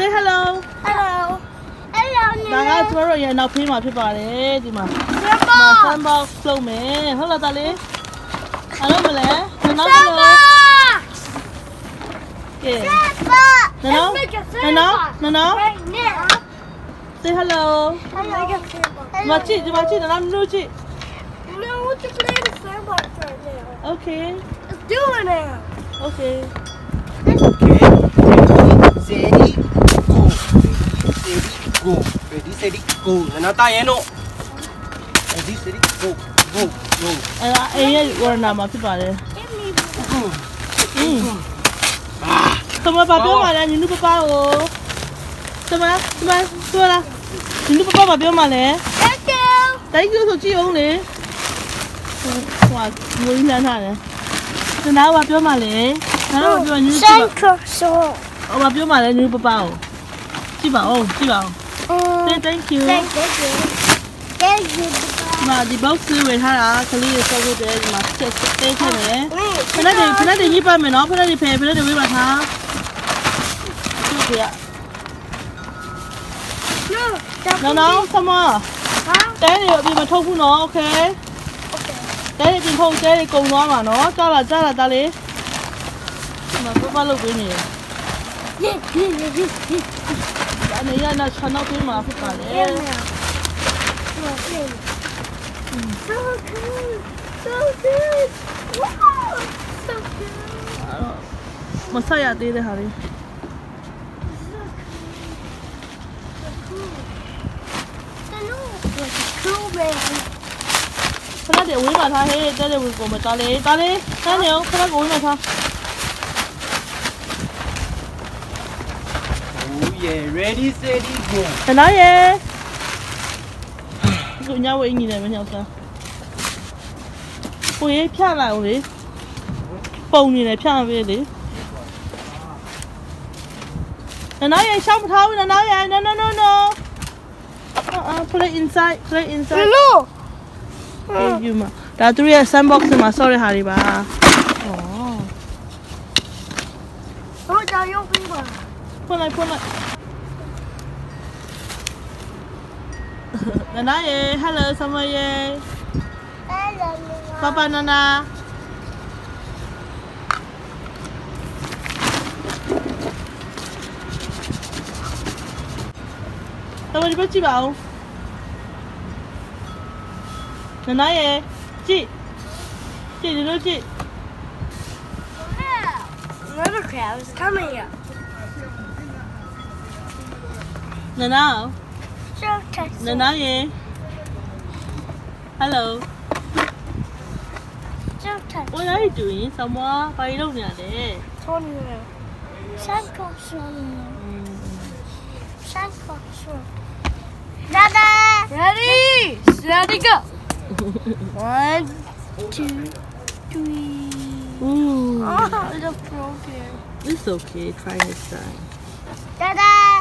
Say hello. Hello. Hello. ဒါကကျမတို့ရဲ့နောက်ဖေးမှာဖြစ်ပါတယ်ဒီမှာ sandbox လုံးမယ်ဟုတ်လားသားလေးအားလုံးမလဲနောက်ကလို့ Okay. No. Right now. Say hello. Hello. Machi, no. No, what to play the sandbox right now. Okay. Let's do it now. Okay. Steady, go. Ready, steady, go. Nanata yeno. Ready, steady, go. Wala naman pare. Sama babyo mala, ninu papa o. Sama, ninu papa babyo mala. Thank you. Thank you so chi ông le. Wow, ngồi lên hả? Từ nào babyo mala? Nào babyo ninu papa. Babyo mala ninu papa o. Chi bảo. Say thank you. Thank you. Mà đi bóc sư về ha à, cái ly sau cái đấy mà chết thế này. Cái này như ba mày nó, cái này phê, cái này với bà tha. Kìa. No, come on. Té này bị mà thâu phụ nó, ok. Té này tìm thâu, té này cùng nó mà nó, cho là ta lấy. Mà có bao lâu cái này. Cái này là cho nó cái mà phải cả đấy. So good. Wow, so good. Masaya deh hari. Cool man. Pernah dia uih mata he, dia uih kau mata le, kan dia, pernah kau uih mata. Oh yeah, ready, steady, go. Pernah ye. Tụi nhau với nhìn này với nhau sao? Ôi ấy phá lại rồi. Bông như này phá về đi. Nó nói vậy xong thôi, nó nói vậy, no. Play inside. No. Hey, you mà. Đã tụi em sandbox mà, sorry Harry ba. Ôi trời ơi, phi mà. Phun lại. Nó nói vậy, hello xong rồi vậy. Hello. Papa Nana. Tao đi bắt chị bảo. Nó nói vậy, chị đi đâu chị? Another crab is coming here. Nó nào? So Nó nói gì? Hello. What are you doing? Someone bay đâu nè để. Dada. Ready, steady, go. 1, 2, 3. Ooh. Oh, it's broken. It's okay. Try next time. Dada.